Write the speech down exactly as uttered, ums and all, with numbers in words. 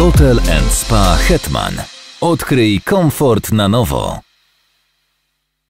Hotel and Spa Hetman. Odkryj komfort na nowo.